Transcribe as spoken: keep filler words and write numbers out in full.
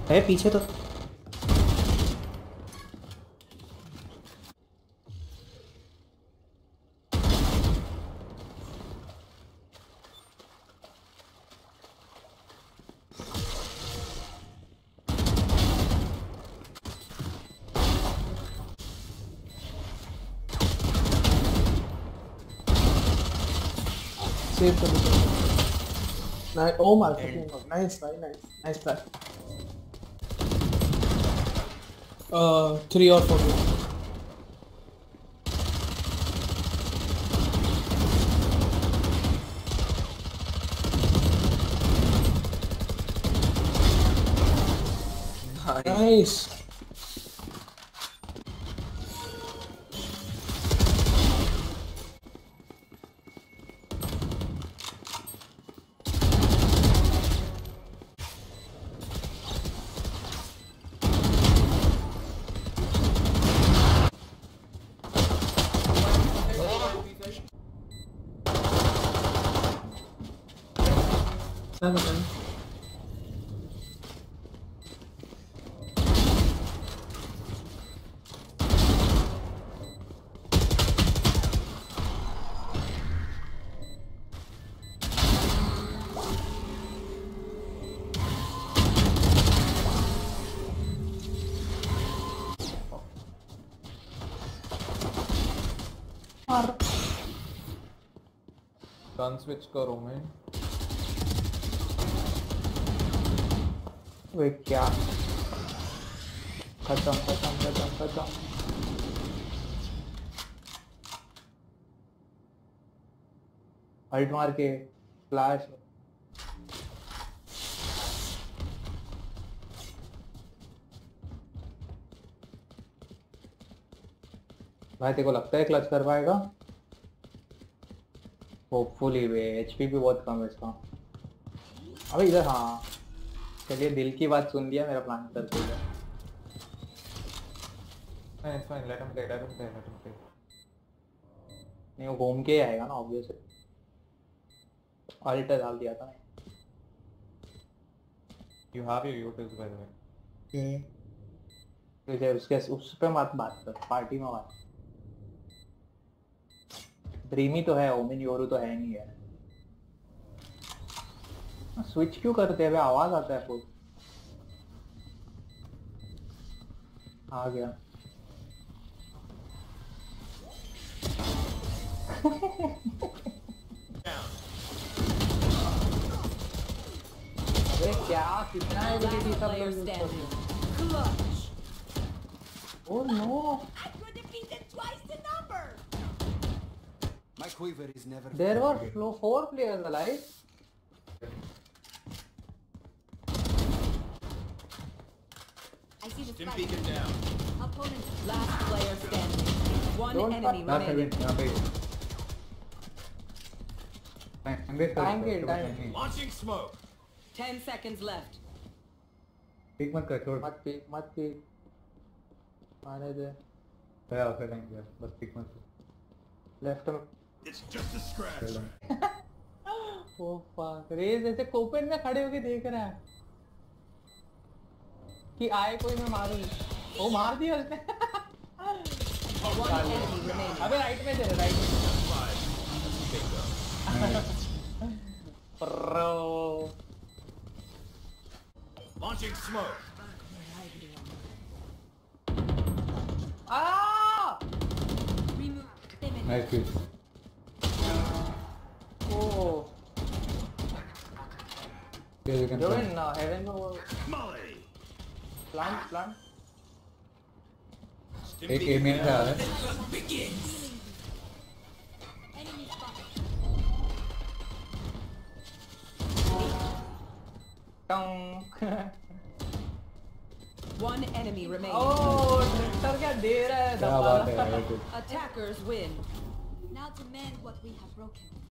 है पीछे तो। सेव कर दो। Nice, oh my god, nice भाई, nice nice try. Uh, three or four. Nice. Gun switch करो मैं। वे क्या खत्म खत्म खत्म खत्म। अल्ट मार के फ्लैश। भाई तेरे को लगता है क्लच कर पाएगा? होपफुली वे, एचपी भी बहुत कम है इसका। अबे इधर, हाँ चलिए, दिल की बात सुन लिया, मेरा प्लान कर दिया। नहीं it's fine, let him play, let him play, let him play. नहीं वो घूम के ही आएगा ना ऑब्वियसली। अल्ट डाल दिया था। You have your utils by the way. तुझे उसके उस पे मत बात कर, पार्टी में बात। ड्रीमी तो है, ओमिन योरू तो है नहीं है। स्विच क्यों करते हैं? आवाज आता है फुल। आ गया। अरे क्या कितना एबिलिटी सब लोग यूज करते हैं। Oh no, My quiver is never. there were flow four players alive. I see the Stim spike. beacon down. Opponent. Last player standing. One Don't enemy touch remaining. यहाँ पे Time के time। Launching smoke. Ten seconds left. Pick मत कर, छोड़। मत peak मत peak, आने दे। गया उसका टाइम गया, बस पिक मत कर। लेफ्ट में। It's just a scratch. Oh fuck, Raze ऐसे कोपन में खड़े होके देख रहा है कि आए कोई, मैं मारूं। ओ मार दिया उसने। One enemy remaining. अबे राइट में चले, राइट में। प्रो। Launching smoke. आ! Nice kill. ओ ये कैन जो इन हेवन में वो Molly. Plant plant. Stim एक beacon एमियन का आ रहा है। Enemy spotted. टंग। One enemy remaining. ओ ट्रिक्टर क्या दे रहा है क्या बात है, very good। Attackers win. Now to mend what we have broken.